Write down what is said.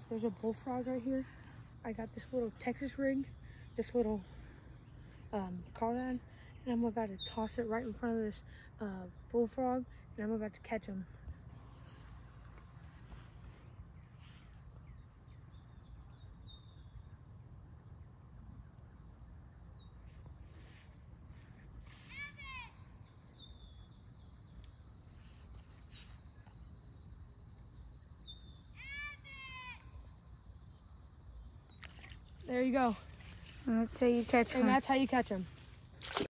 There's a bullfrog right here. I got this little Texas rig, this little crawdad, and I'm about to toss it right in front of this bullfrog, and I'm about to catch him. There you go. And that's how you catch one. And that's how you catch them.